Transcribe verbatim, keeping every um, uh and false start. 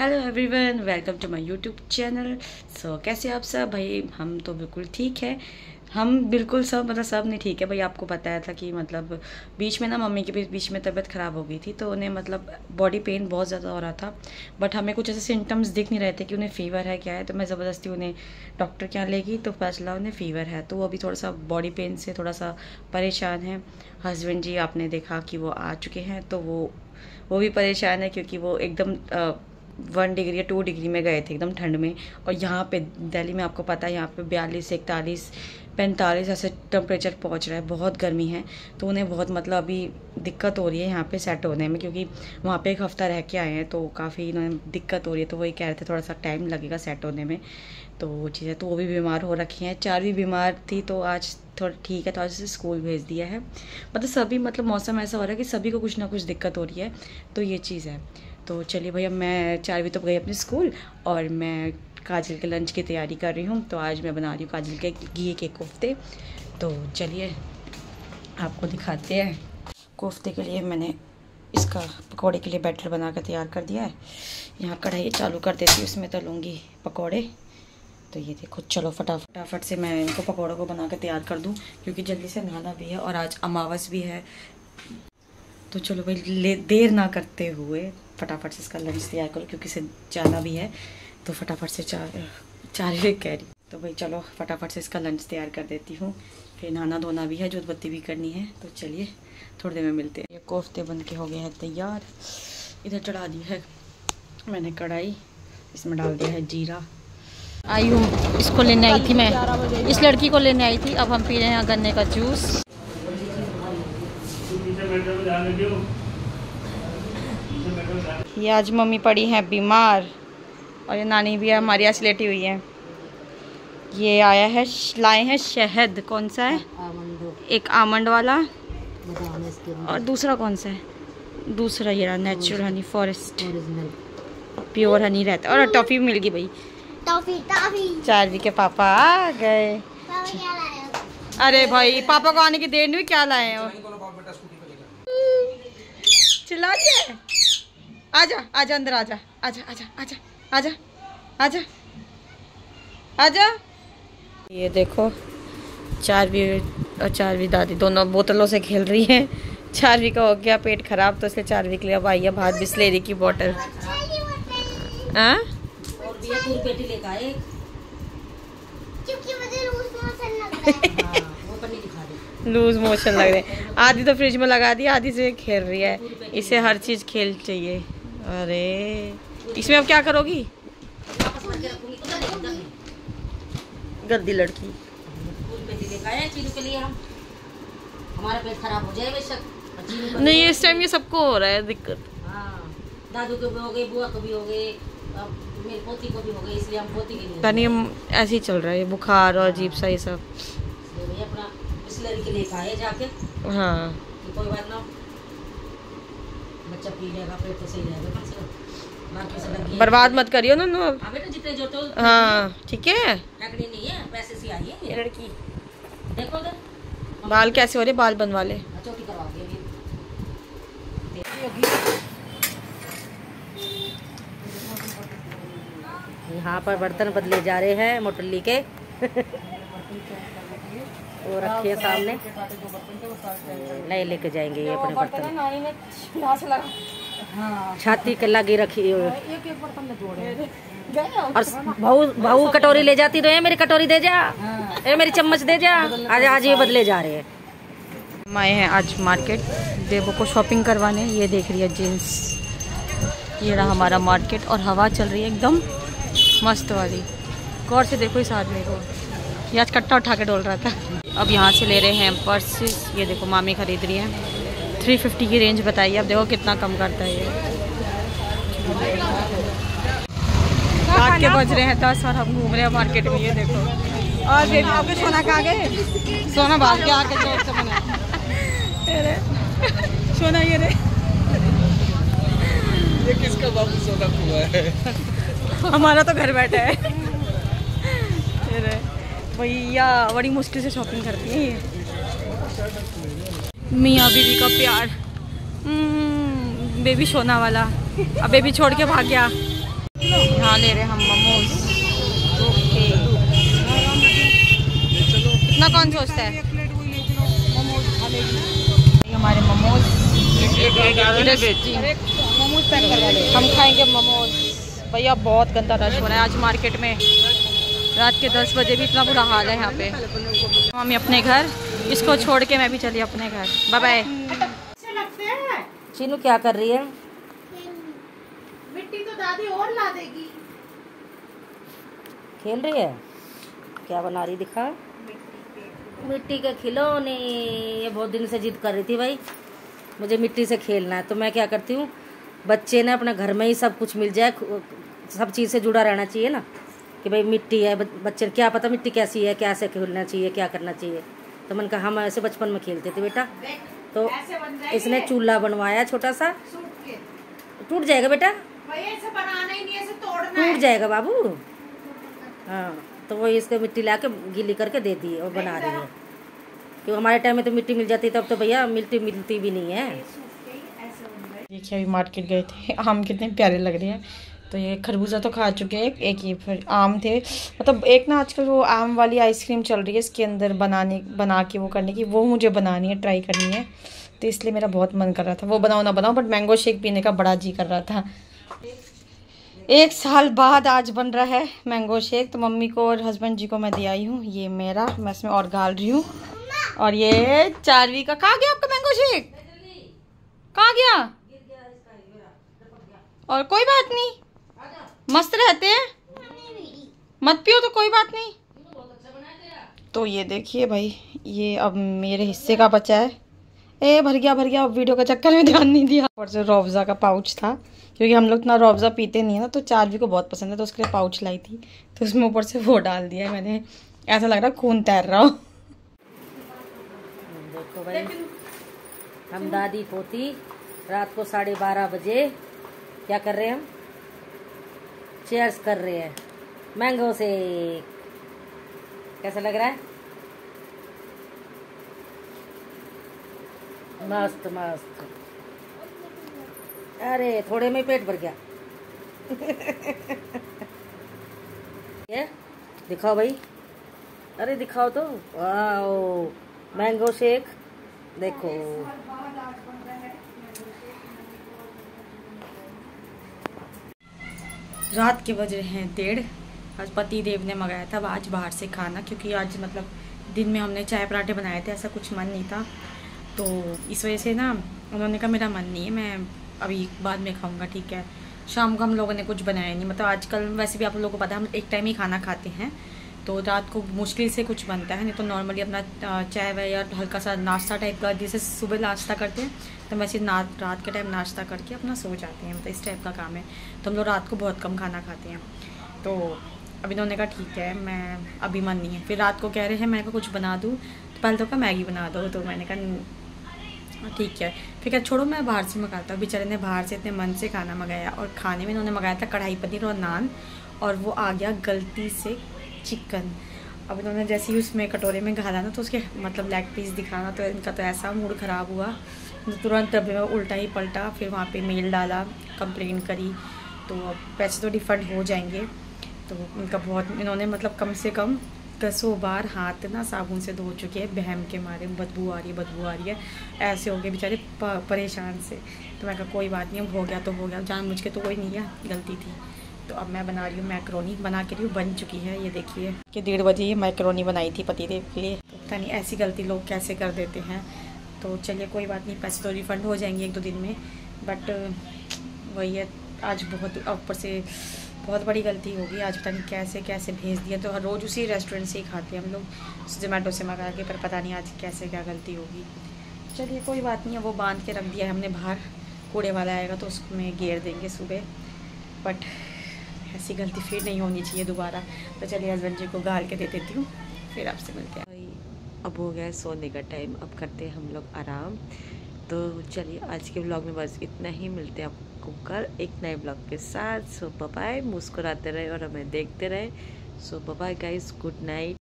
Hello everyone, welcome to my YouTube channel. So कैसे आप सब भाई? हम तो बिल्कुल ठीक है। हम बिल्कुल सब मतलब सब नहीं ठीक है भाई। आपको बताया था कि मतलब बीच में ना मम्मी की भी बीच में तबीयत ख़राब हो गई थी, तो उन्हें मतलब बॉडी पेन बहुत ज़्यादा हो रहा था। बट हमें कुछ ऐसे सिम्टम्स दिख नहीं रहे थे कि उन्हें फ़ीवर है क्या है। तो मैं ज़बरदस्ती उन्हें डॉक्टर के यहाँ ले गई, तो पता चला उन्हें फ़ीवर है। तो वो अभी थोड़ा सा बॉडी पेन से थोड़ा सा परेशान है। हस्बैंड जी आपने देखा कि वो आ चुके हैं, तो वो वो भी परेशान है क्योंकि वो एकदम वन डिग्री या टू डिग्री में गए थे एकदम ठंड में। और यहाँ पे दिल्ली में आपको पता है यहाँ पे बयालीस इकतालीस पैंतालीस ऐसे टेम्परेचर पहुँच रहा है, बहुत गर्मी है। तो उन्हें बहुत मतलब अभी दिक्कत हो रही है यहाँ पे सेट होने में, क्योंकि वहाँ पे एक हफ़्ता रह के आए हैं, तो काफ़ी इन्हें दिक्कत हो रही है। तो वही कह रहे थे थोड़ा सा टाइम लगेगा सेट होने में, तो वो चीज़ है। तो वो भी बीमार हो रखी हैं, चार भी बीमार थी, तो आज थोड़ा ठीक है, तो आज से स्कूल भेज दिया है। मतलब सभी मतलब मौसम ऐसा हो रहा है कि सभी को कुछ ना कुछ दिक्कत हो रही है, तो ये चीज़ है। तो चलिए भैया, मैं चारवीं तो गई अपने स्कूल और मैं काजल के लंच की तैयारी कर रही हूँ। तो आज मैं बना रही हूँ काजल के घी के कोफ्ते। तो चलिए आपको दिखाते हैं। कोफ्ते के लिए मैंने इसका पकौड़े के लिए बैटर बना कर तैयार कर दिया है। यहाँ कढ़ाई चालू कर देती हूँ, उसमें तलूँगी पकौड़े। तो ये देखो, चलो फटाफट फटाफट से मैं इनको पकौड़ों को बना कर तैयार कर दूँ, क्योंकि जल्दी से नहाना भी है और आज अमावस भी है। तो चलो भाई, ले देर ना करते हुए फटाफट से इसका लंच तैयार करो, क्योंकि इसे जाना भी है। तो फटाफट से चार चार ही कह रही। तो भाई चलो फटाफट से इसका लंच तैयार कर देती हूँ, फिर नहाना धोना भी है, जोत बत्ती भी करनी है। तो चलिए थोड़ी देर में मिलते हैं। ये कोफ्ते बन के हो गए हैं तैयार। इधर चढ़ा दी है मैंने कढ़ाई, इसमें डाल दिया है जीरा। आई हूँ, इसको लेने आई थी मैं, इस लड़की को लेने आई थी। अब हम पी रहे हैं गन्ने का जूस। ये आज मम्मी पड़ी है बीमार और ये नानी भी है हमारी आज लेटी हुई है। ये आया है, लाए हैं शहद। कौन सा है? एक आमंड वाला और दूसरा कौन सा है? दूसरा ये रहा natural honey forest, pure honey रहता है। और टॉफ़ी मिल गई भाई, टॉफ़ी टॉफ़ी। चारवी के पापा आ गए। अरे भाई, पापा को आने की देर नहीं, क्या लाए हो? चिल्ला दिया। आजा आजा अंदर आजा आजा आजा आजा आजा आजा आजा। ये देखो, चारवी और चारवी दादी दोनों बोतलों से खेल रही हैं। चारवी का हो गया पेट खराब, तो इसलिए चारवी के लिए अब आई है बाहर बिस्लेरी की बोतल। हाँ, लूज मोशन लग रहे हैं। आधी तो फ्रिज में लगा दी, आधी से खेल रही है। इसे हर चीज खेल चाहिए। अरे इसमें अब क्या करोगी? गद्दी लड़की। हमारा पेट खराब हो जाए बेशक। नहीं, इस टाइम ये सबको हो रहा है दिक्कत। दादू को भी हो गई, बुआ को भी हो गई, मेरी पोती को भी हो गई, इसलिए हम पोती के लिए यानी ऐसे ही चल रहा है, बुखार और अजीब सा ये सब। अपना बिस्लरी के लिए खाए जाके। हाँ, कोई बात ना, बच्चा पी लेगा, पेट तो सही रहेगा। कम से कम बर्बाद मत करियो ना। नो बेटा, जितने जो तो हाँ ठीक है। फेंकनी नहीं है, पैसे से आई है ये लड़की। देखो उधर बाल कैसे हो रहे? बाल बनवा ले। चौकी करवाओगे अभी। यहाँ पर बर्तन बदले जा रहे हैं मोटल्ली के। वो रखिए सामने, नए लेके जाएंगे ये अपने बर्तन। छाती के लगी रखी और बहू बहू कटोरी ले जाती तो है, मेरी कटोरी दे जा, ए मेरी चम्मच दे जा। आज आज ये बदले जा रहे हैं। हम आए हैं आज मार्केट देवो को शॉपिंग करवाने। ये देख रही है जीन्स, ये रहा हमारा मार्केट। और हवा चल रही है एकदम मस्त वाली। गौर से देखो इस आदमी को, ये आज कट्टा उठा के डोल रहा था। अब यहाँ से ले रहे हैं पर्सेस। ये देखो मामी खरीद रही है, थ्री फिफ्टी की रेंज बताइए। अब देखो कितना कम करता है ये। रात के बज रहे हैं दस और हम घूम रहे हैं मार्केट में। ये देखो, और बेबी आपके सोना कहाँ गए? सोना भाग के आके जोर से बना सोना। ये रे, ये किसका बाबू सोना हुआ है? हमारा तो घर बैठा है। भैया बड़ी मुश्किल से शॉपिंग करती है ये। मियाँ बीवी का प्यार। बेबी सोना वाला अब बेबी छोड़ के भाग गया। यहाँ ले रहे हम मोमोज। ओके, कितना कौन सोचता है? हमारे मोमोज हम खाएंगे मोमोज। भैया बहुत गंदा रश हो रहा है आज मार्केट में। रात के दस बजे भी इतना बुरा हाल है यहाँ पे। मम्मी अपने घर, इसको छोड़ के मैं भी चली अपने घर। Bye bye. चीनू क्या कर रही है? मिट्टी तो दादी और ला देगी। खेल रही है? क्या बना रही दिखा? मिट्टी के खिलौने। ये बहुत दिन से जिद कर रही थी भाई, मुझे मिट्टी से खेलना है। तो मैं क्या करती हूँ, बच्चे ना अपने घर में ही सब कुछ मिल जाए, सब चीज़ से जुड़ा रहना चाहिए ना, कि भाई मिट्टी है, बच्चे क्या पता मिट्टी कैसी है, कैसे खेलना चाहिए, क्या करना चाहिए। तो मैंने कहा हम ऐसे बचपन में खेलते थे बेटा। तो इसने चूल्हा बनवाया छोटा सा। टूट जाएगा बेटा, ऐसे बनाना ही नहीं, ऐसे तोड़ना टूट जाएगा बाबू। हाँ, तो वो इसको मिट्टी ला के गीली करके दे दी और बना रही है। क्योंकि हमारे टाइम में तो मिट्टी मिल जाती, तब तो भैया मिट्टी मिलती भी नहीं है। देखिए अभी मार्केट गए थे, आम कितने प्यारे लग रहे हैं। तो ये खरबूजा तो खा चुके हैं, एक ये फिर आम थे। मतलब एक ना आजकल वो आम वाली आइसक्रीम चल रही है, इसके अंदर बनाने बना के वो करने की, वो मुझे बनानी है, ट्राई करनी है। तो इसलिए मेरा बहुत मन कर रहा था, वो बनाओ ना बनाओ, बट मैंगो शेक पीने का बड़ा जी कर रहा था। एक साल बाद आज बन रहा है मैंगो शेक। तो मम्मी को और हस्बैंड जी को मैं दे आई हूँ। ये मेरा, मैं इसमें और गाल रही हूँ। और ये चारवी का। कहाँ गया आपका मैंगो शेक? कहाँ गया? और कोई बात नहीं, मस्त रहते हैं, मत पियो तो कोई बात नहीं। तो ये देखिए भाई, ये अब मेरे हिस्से का बचा है। ए भर गया भर गया, अब वीडियो का चक्कर में ध्यान नहीं दिया। और जो रोअफ़ज़ा का पाउच था, क्योंकि हम लोग इतना रोअफ़ज़ा पीते नहीं है ना, तो चारवी को बहुत पसंद है, तो उसके लिए पाउच लाई थी। तो उसमें ऊपर से वो डाल दिया है मैंने, ऐसा लग रहा खून तैर रहा हो। देखो भाई, हम दादी पोती रात को साढ़े बारह बजे क्या कर रहे हैं? हम चेयर्स कर रहे हैं मैंगो से। कैसा लग रहा है? मस्त मस्त। अरे थोड़े में पेट भर गया। ये दिखाओ भाई, अरे दिखाओ तो। वाह, मैंगो शेक देखो। रात के बज रहे हैं डेढ़। आज पति देव ने मंगाया था आज बाहर से खाना, क्योंकि आज मतलब दिन में हमने चाय पराठे बनाए थे, ऐसा कुछ मन नहीं था। तो इस वजह से ना उन्होंने कहा मेरा मन नहीं है, मैं अभी बाद में खाऊंगा, ठीक है। शाम को हम लोगों ने कुछ बनाया नहीं, मतलब आजकल वैसे भी आप लोगों को पता है हम एक टाइम ही खाना खाते हैं, तो रात को मुश्किल से कुछ बनता है। नहीं तो नॉर्मली अपना चाय वाय या हल्का सा नाश्ता टाइप का, जैसे सुबह नाश्ता करते हैं तो वैसे ना रात के टाइम नाश्ता करके अपना सो जाते हैं, मतलब इस टाइप का काम है। तो हम लोग रात को बहुत कम खाना खाते हैं। तो अभी इन्होंने कहा ठीक है, मैं अभी मन नहीं है। फिर रात को कह रहे हैं मैं को कुछ बना दूँ, तो पहले तो कहा मैगी बना दो। तो मैंने कहा ठीक है। फिर क्या छोड़ो मैं बाहर से मंगाता हूँ। बेचारे ने बाहर से इतने मन से खाना मंगाया, और खाने में इन्होंने मंगाया था कढ़ाई पनीर और नान, और वो आ गया गलती से चिकन। अब इन्होंने जैसे ही उसमें कटोरे में डाला ना, तो उसके मतलब लेग पीस दिखाना, तो इनका तो ऐसा मूड ख़राब हुआ, तुरंत डब्बे में उल्टा ही पलटा। फिर वहाँ पे मेल डाला, कंप्लेन करी, तो अब पैसे तो रिफ़ंड हो जाएंगे। तो इनका बहुत, इन्होंने मतलब कम से कम दसों बार हाथ ना साबुन से धो चुके हैं, बहम के मारे, बदबू आ रही है बदबू आ रही है, ऐसे हो गए बेचारे परेशान से। तो मैं कहा कोई बात नहीं, हो गया तो हो गया, जान मुझ के तो कोई नहीं है, गलती थी। तो अब मैं बना रही हूँ मैक्रोनी, बना के रही हूँ, बन चुकी है। ये देखिए कि डेढ़ बजे ये मैक्रोनी बनाई थी पतिदेव के लिए। पता नहीं ऐसी गलती लोग कैसे कर देते हैं। तो चलिए कोई बात नहीं, पैसे तो रिफ़ंड हो जाएंगे एक दो दिन में, बट वही है, आज बहुत ऊपर से बहुत बड़ी गलती होगी। आज पता नहीं कैसे कैसे भेज दिया। तो हर रोज़ उसी रेस्टोरेंट से ही खाते हैं हम लोग, जोमेटो से मंगा के, पर पता नहीं आज कैसे क्या गलती होगी। चलिए कोई बात नहीं है, वो बांध के रख दिया है हमने बाहर, कूड़े वाला आएगा तो उसमें घेर देंगे सुबह। बट ऐसी गलती फिर नहीं होनी चाहिए दोबारा। तो चलिए हस्बैंड जी को गाल के दे देती हूँ, फिर आपसे मिलते हैं। अब हो गया सोने का टाइम, अब करते हैं हम लोग आराम। तो चलिए आज के ब्लॉग में बस इतना ही, मिलते हैं आपको कल एक नए ब्लॉग के साथ। सो बाय बाय, मुस्कुराते रहे और हमें देखते रहे। So bye bye guys, good night.